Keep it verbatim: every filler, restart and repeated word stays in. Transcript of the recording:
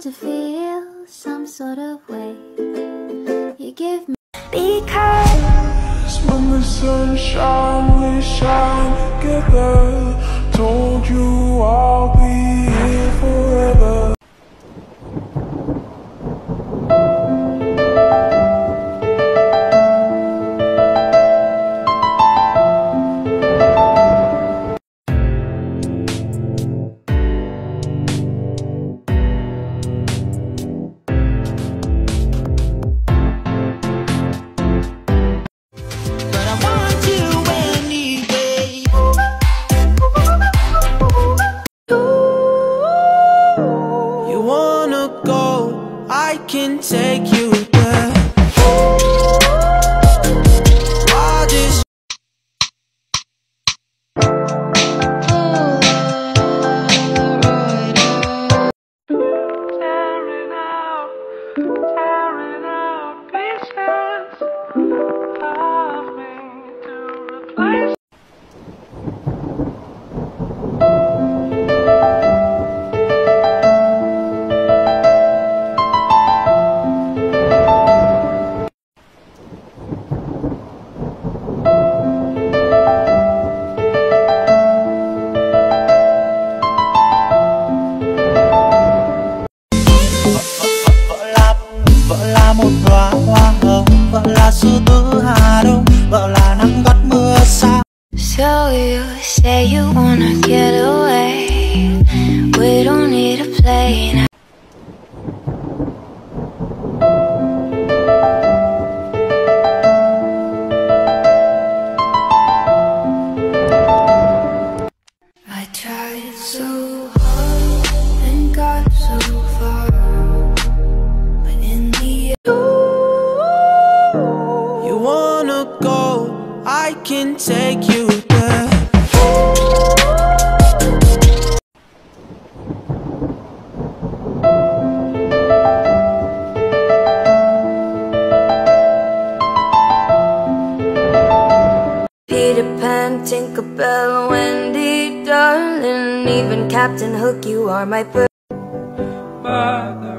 to feel some sort of way. You give me because when the sun shine, we shine together. Told you I'll be here forever. I can take you there. I just tearing out, tearing out pieces of me to replace. Vợ là một đóa hoa hồng, vợ là sư tử Hà Đông, vợ là nắng gắt mưa xa. So you say you wanna get away. We don't need a plane. I tried so hard and got so far, but in the end, You wanna go, I can take you there. Peter Pan, Tinkerbell, Wendy, darling, even Captain Hook, you are my bird.